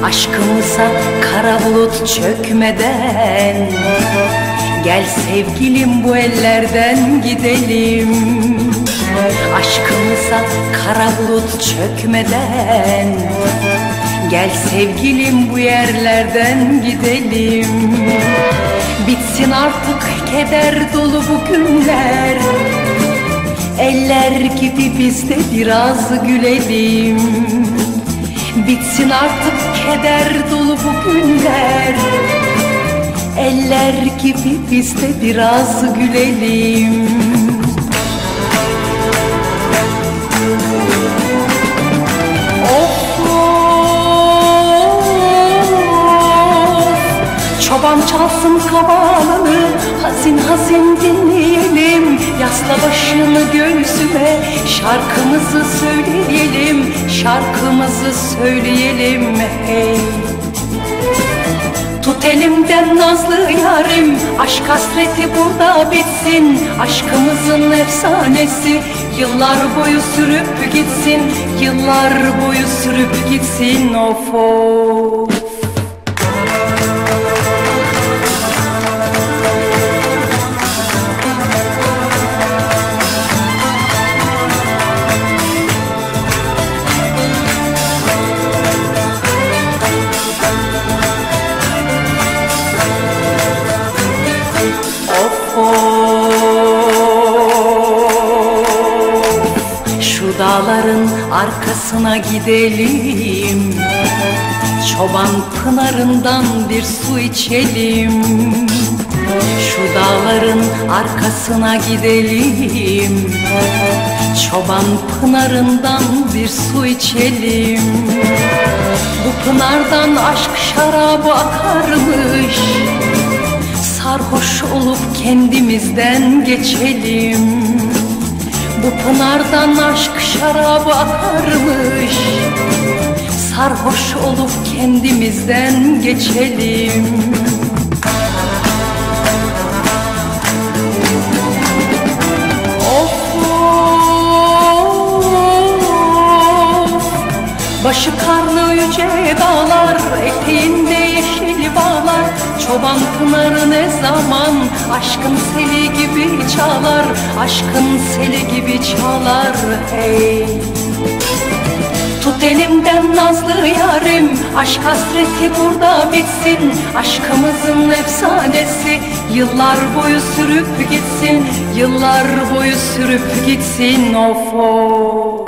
Aşkımıza kara bulut çökmeden gel sevgilim bu ellerden gidelim. Aşkımıza kara bulut çökmeden gel sevgilim bu yerlerden gidelim. Bitsin artık keder dolu bu günler, eller gibi biz de biraz gülelim. Bitsin artık keder dolu bu günler, eller gibi biz de biraz gülelim. Of of, çoban çalsın kavalını, hazin hazin dinleyelim. Yasla başını göğsüme, şarkımızı söyleyelim, şarkımızı söyleyelim hey. Tut elimden nazlı yarim, aşk hasreti burada bitsin. Aşkımızın efsanesi yıllar boyu sürüp gitsin, yıllar boyu sürüp gitsin. Of of. Şu dağların arkasına gidelim, çoban pınarından bir su içelim. Şu dağların arkasına gidelim, çoban pınarından bir su içelim. Bu pınardan aşk şarabı akarmış, sarhoş olup kendimizden geçelim. Bu pınardan aşk şarabı akarmış, sarhoş olup kendimizden geçelim. Of of, başı karlı yüce dağlar, eteğinde yeşil bağlar. Çoban pınarı ne zaman aşkın seli gibi çalar, aşkın seli gibi çalar hey. Tut elimden nazlı yarim, aşk hasreti burada bitsin. Aşkımızın efsanesi yıllar boyu sürüp gitsin, yıllar boyu sürüp gitsin. Of of.